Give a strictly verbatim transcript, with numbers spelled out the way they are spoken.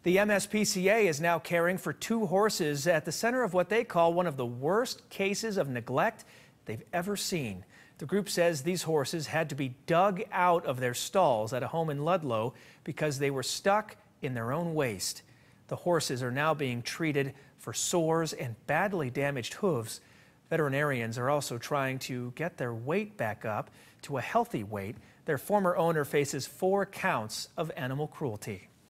The M S P C A is now caring for two horses at the center of what they call one of the worst cases of neglect they've ever seen. The group says these horses had to be dug out of their stalls at a home in Ludlow because they were stuck in their own waste. The horses are now being treated for sores and badly damaged hooves. Veterinarians are also trying to get their weight back up to a healthy weight. Their former owner faces four counts of animal cruelty.